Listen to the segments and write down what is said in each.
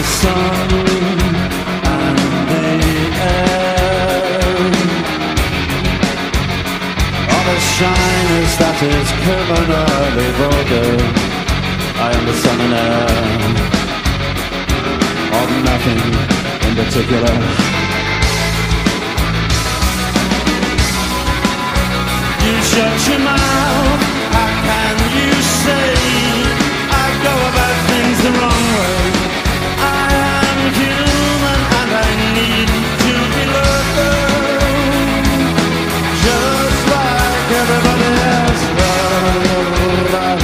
sun and the air. All the shyness that is criminally vulgar, I am the sun and air of nothing in particular. You shut your mouth, how can you say I go about things the wrong way? I am human and I need to be loved, just like everybody else does.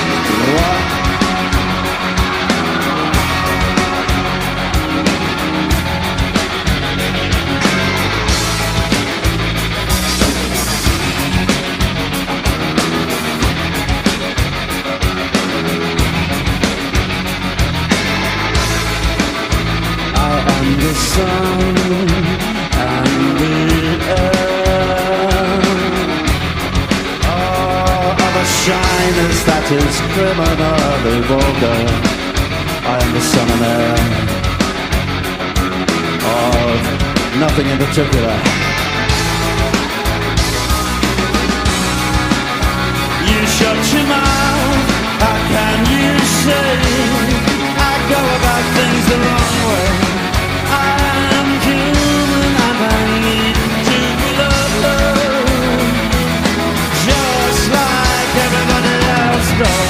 The sun and the air, of a shyness that is criminally vulgar. I am the sun and air of nothing in particular. You shut your mouth, how can you say I go about things the wrong way? I am human and I need to be loved, just like everybody else does.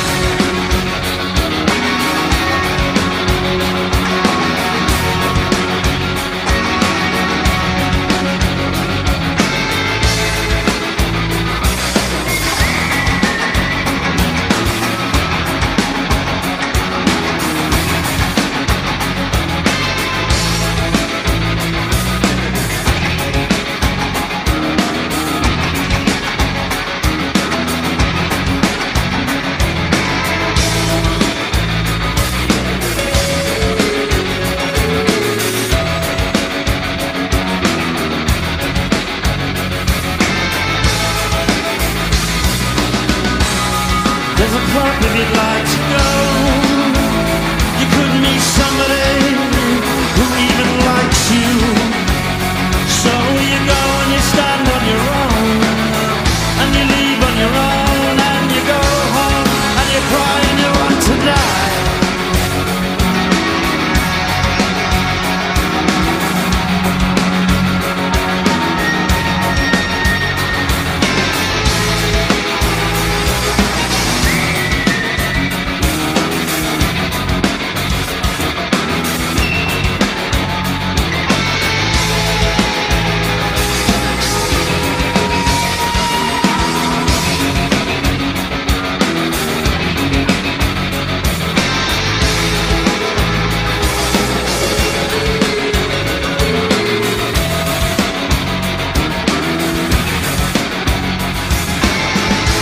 There's a club if you'd like to go. You could meet somebody who even likes you. So you go and you stand on your own, and you leave on your own, and you go home, and you cry and you want to die.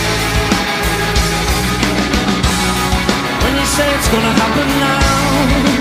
Say it's gonna happen now,